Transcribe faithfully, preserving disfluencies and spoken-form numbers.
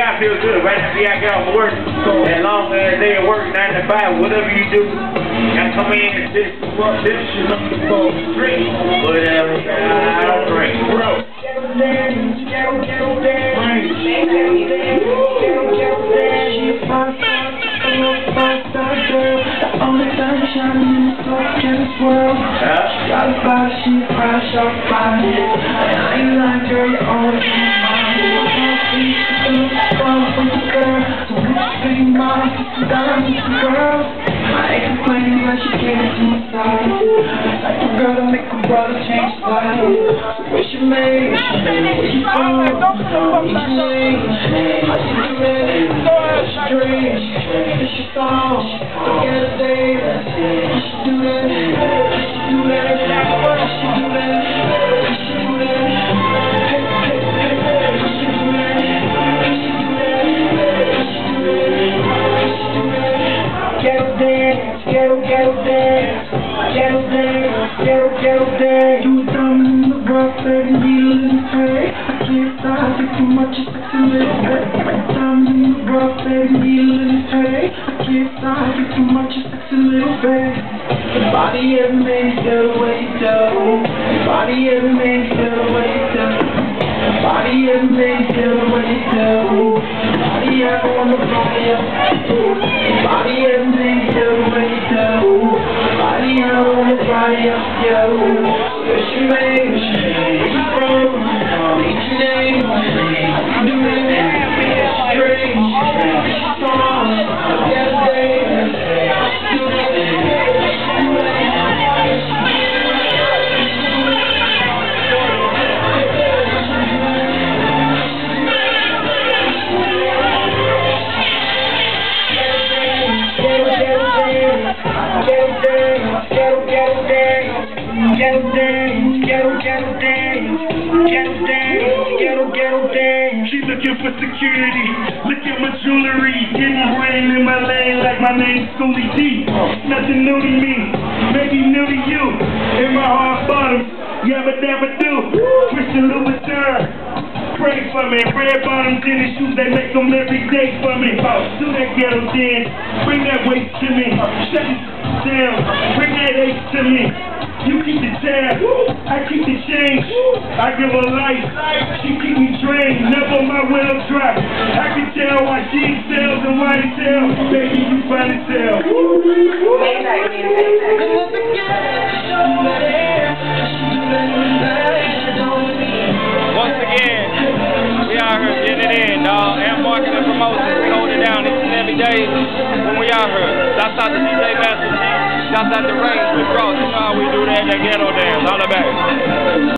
I feel good. Right after I get off work, that long ass day of work, nine to five, whatever you do, you gotta come in and sit up this shit up the phone, drink. But uh, I don't drink, bro. Got a body, she fresh off fire. And I ain't lying, girl, you're always in my mind. You're from the girl, so when you say you mine, she's down with the girl. I ain't complaining when she came to my side. Like a girl to make my brother change sides. So what she made, what she from, what she made, how she do that, what she dreams, what she thought, forget a day, how she do that, how she do that, how she do that, how she do that, hey, hey, hey, how she do that, how she do that, how she do that, how she do that, ghetto dance, ghetto, ghetto dance, ghetto dance, ghetto, ghetto dance, you dumb in the rough, baby, needle in the tray, I can't stop, it's too much, it's a little bit, dumb in the rough, baby, needle in the tray, I can't stop, it's too much, it's a little bit. The body of me, still the way you do. The body of me, still the way you do. The body of me, still the way you do. The body I wanna body up. The body of me, still the way you do. The body I wanna body up, yo. Where she made, where she made, where you from? What's your name? How you doing? What's your dream? What's your song? Get a day. Ghetto dance, ghetto, ghetto dance, ghetto dance, ghetto, ghetto dance. She looking for security, look at my jewelry, getting brain in my lane like my name's Schoolie D. Nothing new to me, maybe new to you. In my hard bottom, yabba dabba do. Christian Louboutin, pray for me. Red bottoms in the shoes, they make them every day for me. Do that ghetto dance, bring that weight to me. Shut it down, bring that ache to me. You keep the tab, I keep the change. I give her life, she keep me trained. Never my well dry. I can tell why she excels and why they tell. Baby, you find it tell. Once again, we out here getting it in, dog. And marketing and promotion. We hold it down each and every day when we out here. Shouts out to D J Master G. Shouts out to Range with Ross. You know how we do that, that ghetto dance. All about it.